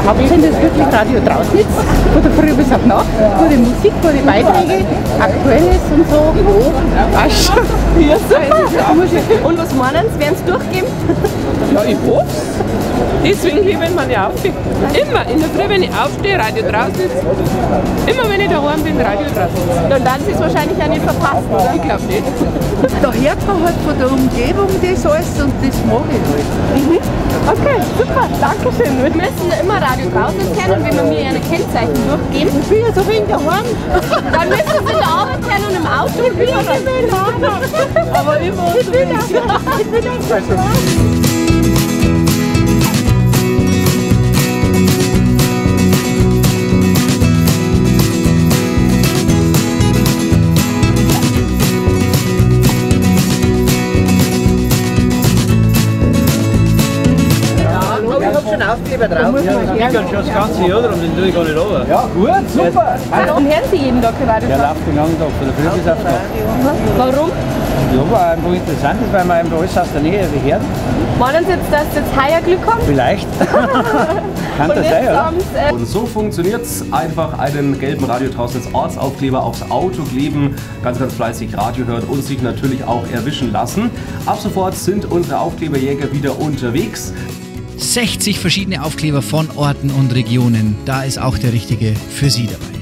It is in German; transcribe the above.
Hauptsender ist wirklich Radio Trausnitz, von der Früh bis ab Nacht. Gute Musik, gute Beiträge, Aktuelles und so. Ja, super. Und was meinen Sie, werden Sie durchgeben? Ja, ich hoffe es. Deswegen liebe ich meine Aufstehen. Immer in der Früh, wenn ich aufstehe, Radio Trausnitz. Immer wenn ich daheim bin, Radio Trausnitz. Dann werden Sie es wahrscheinlich auch nicht verpassen, oder? Ich glaube nicht. Da hört man halt von der Umgebung das alles und das mag ich halt. Okay, super, danke schön. Wir müssen immer Radio Trausnitz kennen, wenn wir mir eine Kennzeichen durchgeben. Ich bin ja so wenig daheim. Dann müssen Sie in der Arbeit kennen und im Auto. Ich bin ja nicht mehr daheim. Aber immer Ich bin ja Aufkleber drauf. Ja, ich kann schon das ganze Jahr drum, den tue ich gar nicht runter. Ja, gut, super. Warum hören Sie jeden Tag Radio Der Trausnitz? läuft den ganzen Tag von der Früh bis auf Nacht. Warum? Ja, weil einfach interessant ist, weil man einfach alles aus der Nähe hört. Meinen Sie jetzt, dass Sie jetzt heuer Glück haben? Vielleicht. Kann Und das jetzt sein, oder? haben Sie, Und so funktioniert es. Einfach einen gelben Radio Trausnitz Ortsaufkleber aufs Auto kleben, ganz fleißig Radio hören und sich natürlich auch erwischen lassen. Ab sofort sind unsere Aufkleberjäger wieder unterwegs. 60 verschiedene Aufkleber von Orten und Regionen. Da ist auch der richtige für Sie dabei.